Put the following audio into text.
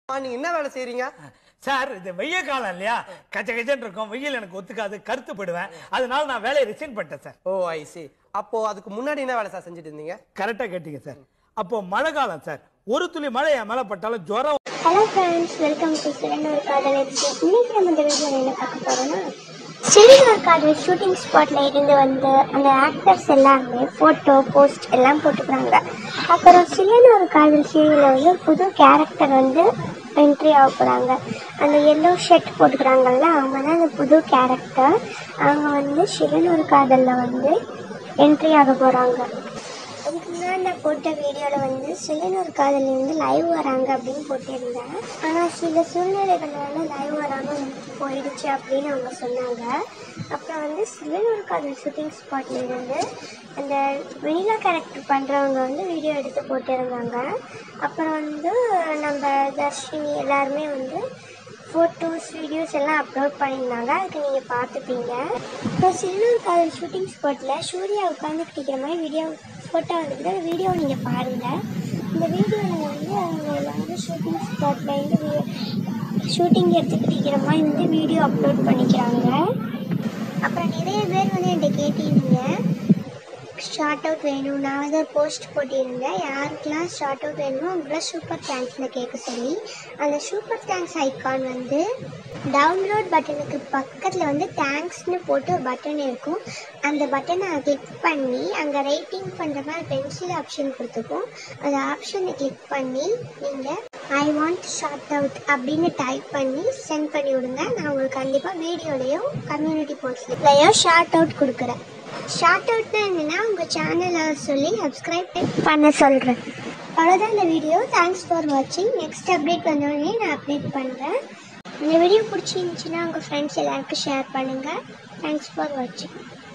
நீங்க என்ன வேலை செய்றீங்க சார்? இது வெய்ய காலம் இல்லையா, கச்ச கச்சன்னு இருக்கும், வெயில் எனக்கு ஒத்துக்காது, கருத்து போயிடுவேன். அதனால நான் வேலையை ரிசைன் பண்ணிட்டேன் சார். ஓ ஐ சி. அப்போ அதுக்கு முன்னாடி என்ன வேலை சார் செஞ்சுட்டு இருந்தீங்க? கரெக்டா கேட்டீங்க சார். அப்போ மழை காலம் சார், ஒரு துளி மழை என் மேல பட்டாலும் ஜுரம். Hello friends, welcome to cylinder காதல் எபிசோட். இன்னைக்கு நம்ம இந்த வீடியோவில் என்ன பார்க்க போறோம்னா, சிலிண்டர் காதல் ஷூட்டிங் ஸ்பாட்ல இருந்து வந்து அந்த ஆக்டர்ஸ் எல்லாமே ஃபோட்டோ போஸ்ட் எல்லாம் போட்டுக்கிறாங்க. அப்புறம் சிலிண்டர் காதல் சீரியலில் வந்து புது கேரக்டர் வந்து என்ட்ரி ஆக போகிறாங்க. அந்த எல்லோ ஷர்ட் போட்டுக்கிறாங்கல்ல, அவங்க தான் அந்த புது கேரக்டர். அவங்க வந்து சிலிண்டர் காதலில் வந்து என்ட்ரி ஆக போகிறாங்க. அதுக்கு முன்னாடி நான் போட்ட வீடியோவில் வந்து சிலிண்டர் காதலி வந்து லைவ் வராங்க அப்படின்னு போட்டிருந்தேன். ஆனால் சில சூழ்நிலைகளால் லைவ் வராமல் போயிடுச்சு அப்படின்னு அவங்க சொன்னாங்க. அப்புறம் வந்து சிலிண்டர் காதல் ஷூட்டிங் ஸ்பாட்ல இருந்து அந்த வெனிலா கேரக்டர் பண்ணுறவங்க வந்து வீடியோ எடுத்து போட்டிருந்தாங்க. அப்புறம் வந்து நம்ம தர்ஷினி எல்லாருமே வந்து ஃபோட்டோஸ் வீடியோஸ் எல்லாம் அப்லோட் பண்ணியிருந்தாங்க. அதுக்கு நீங்கள் பார்த்துப்பீங்க. இப்போ சிலிண்டர் காதல் ஷூட்டிங் ஸ்பாட்டில் சூர்யா உட்காந்துக்கிட்டு இருக்கிற மாதிரி வீடியோ ஃபோட்டோ வந்துக்கிட்டு அந்த வீடியோவை நீங்கள் பாருங்கள். இந்த வீடியோவில் வந்து அவங்க எல்லாரும் ஷூட்டிங் ஸ்பாட்லேருந்து ஷூட்டிங் எடுத்துக்கிட்டு இருக்கிற மாதிரி வந்து வீடியோ அப்லோட் பண்ணிக்கிறாங்க. அப்புறம் நிறைய பேர் வந்து என்கிட்ட கேட்டிருந்தீங்க ஷார்ட் அவுட் வேணும். நான் வந்து ஒரு போஸ்ட் போட்டிருந்தேன், யாருக்கெல்லாம் ஷார்ட் அவுட் வேணுமோ அவங்களாம் சூப்பர் தேங்க்ஸில் கேட்க சொல்லி. அந்த சூப்பர் தேங்க்ஸ் ஐக்கான் வந்து டவுன்லோட் பட்டனுக்கு பக்கத்தில் வந்து தேங்க்ஸ்னு போட்டு ஒரு பட்டன் இருக்கும். அந்த பட்டனை கிளிக் பண்ணி அங்கே ரைட்டிங் பண்ணுற மாதிரி பென்சில் ஆப்ஷன் கொடுத்துக்கும். அந்த ஆப்ஷனை கிளிக் பண்ணி நீங்கள் ஐ வாண்ட் ஷார்ட் அவுட் அப்படின்னு டைப் பண்ணி சென்ட் பண்ணி விடுங்க. நான் உங்களுக்கு கண்டிப்பாக வீடியோலையும் கம்யூனிட்டி போஸ்ட்லையும் ஷார்ட் அவுட் கொடுக்குறேன். ஷார்ட் அவுட்னா என்னென்னா உங்கள் சேனலை சொல்லி சப்ஸ்கிரைப் பண்ண சொல்கிறேன். அவ்வளோதான் இந்த வீடியோ. தேங்க்ஸ் ஃபார் வாட்சிங். நெக்ஸ்ட் அப்டேட் வந்தோடனே நான் அப்டேட் பண்ணுறேன். இந்த வீடியோ பிடிச்சிருந்துச்சின்னா உங்கள் ஃப்ரெண்ட்ஸ் எல்லாருக்கும் ஷேர் பண்ணுங்கள். தேங்க்ஸ் ஃபார் வாட்சிங்.